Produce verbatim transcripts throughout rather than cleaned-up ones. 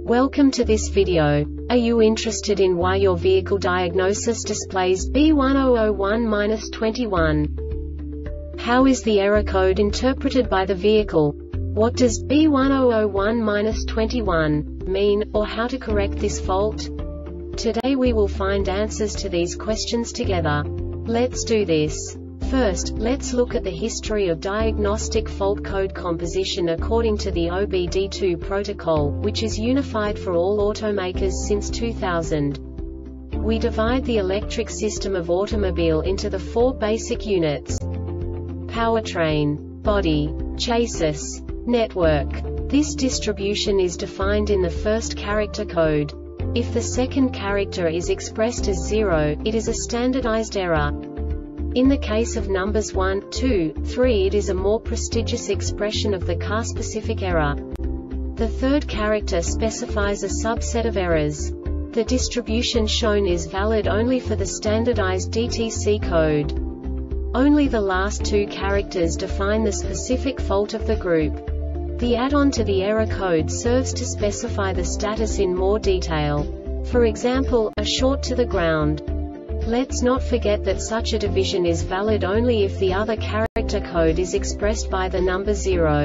Welcome to this video. Are you interested in why your vehicle diagnosis displays B one zero zero one dash twenty-one? How is the error code interpreted by the vehicle? What does B one zero zero one dash twenty-one mean, or how to correct this fault? Today we will find answers to these questions together. Let's do this. First, let's look at the history of diagnostic fault code composition according to the O B D two protocol, which is unified for all automakers since two thousand. We divide the electric system of automobile into the four basic units: powertrain, body, chassis, network. This distribution is defined in the first character code. If the second character is expressed as zero, it is a standardized error. In the case of numbers one, two, three, it is a more prestigious expression of the car-specific error. The third character specifies a subset of errors. The distribution shown is valid only for the standardized D T C code. Only the last two characters define the specific fault of the group. The add-on to the error code serves to specify the status in more detail. For example, a short to the ground. Let's not forget that such a division is valid only if the other character code is expressed by the number zero.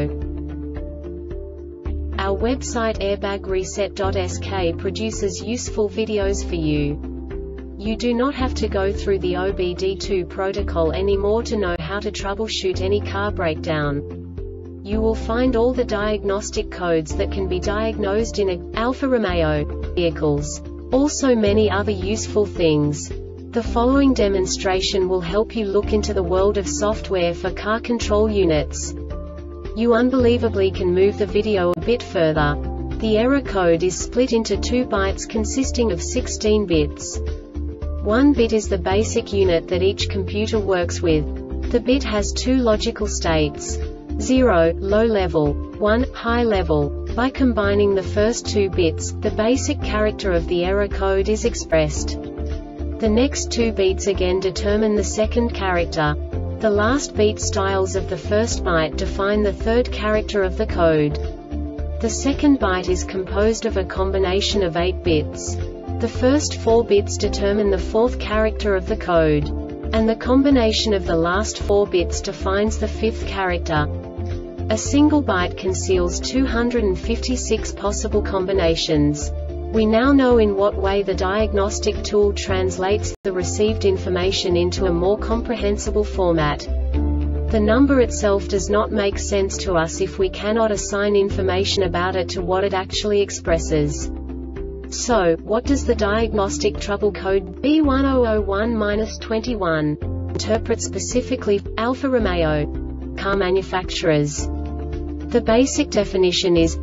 Our website airbag reset dot S K produces useful videos for you. You do not have to go through the O B D two protocol anymore to know how to troubleshoot any car breakdown. You will find all the diagnostic codes that can be diagnosed in a Alfa Romeo vehicles. Also many other useful things. The following demonstration will help you look into the world of software for car control units. You unbelievably can move the video a bit further. The error code is split into two bytes consisting of sixteen bits. One bit is the basic unit that each computer works with. The bit has two logical states: zero, low level, one, high level. By combining the first two bits, the basic character of the error code is expressed. The next two beats again determine the second character. The last beat styles of the first byte define the third character of the code. The second byte is composed of a combination of eight bits. The first four bits determine the fourth character of the code. And the combination of the last four bits defines the fifth character. A single byte conceals two hundred fifty-six possible combinations. We now know in what way the diagnostic tool translates the received information into a more comprehensible format. The number itself does not make sense to us if we cannot assign information about it to what it actually expresses. So, what does the diagnostic trouble code B one zero zero one dash twenty-one interpret specifically for Alfa Romeo car manufacturers? The basic definition is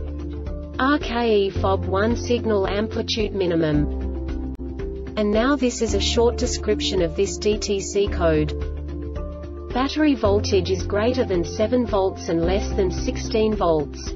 R K E F O B one signal amplitude minimum. And now this is a short description of this D T C code. Battery voltage is greater than seven volts and less than sixteen volts.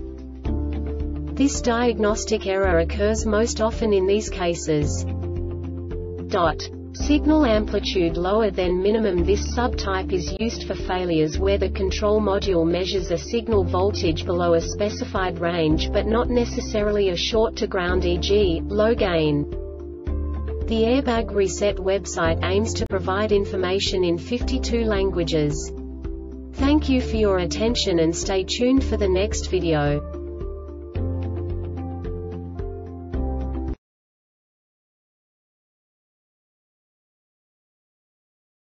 This diagnostic error occurs most often in these cases. Dot. Signal amplitude lower than minimum. This subtype is used for failures where the control module measures a signal voltage below a specified range but not necessarily a short to ground, for example, low gain. The Airbag Reset website aims to provide information in fifty-two languages. Thank you for your attention and stay tuned for the next video.